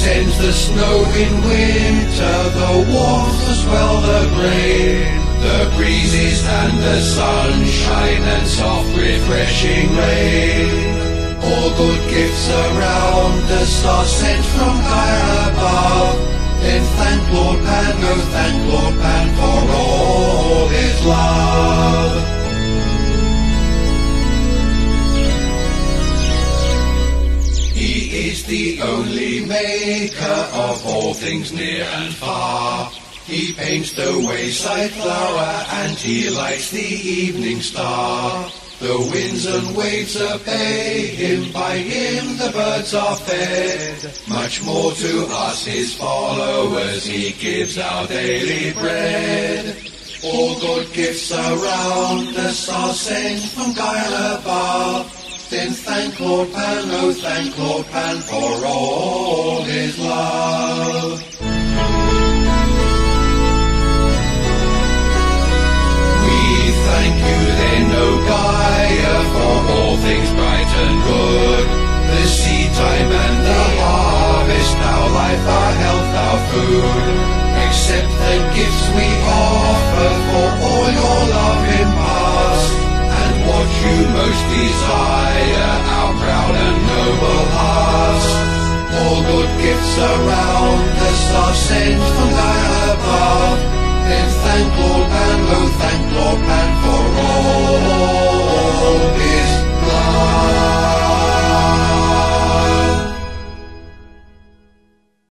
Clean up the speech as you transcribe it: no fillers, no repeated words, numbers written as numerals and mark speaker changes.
Speaker 1: sends the snow in winter, the warmth as well the grain, the breezes and the sunshine and soft refreshing rain. All good gifts around us are sent from higher above. Then thank Lord Pan, oh thank Lord Pan for all his love. He is the only maker of all things near and far. He paints the wayside flower and he lights the evening star. The winds and waves obey him, by him the birds are fed. Much more to us his followers he gives our daily bread. All good gifts around us are sent from Gaia above. Then thank Lord Pan, oh thank Lord Pan for all his love. Thank you then, O Gaia, for all things bright and good. The seed time and the harvest, our life, our health, our food. Accept the gifts we offer, for all your love imparts. And what you most desire, our proud and noble hearts. All good gifts around us are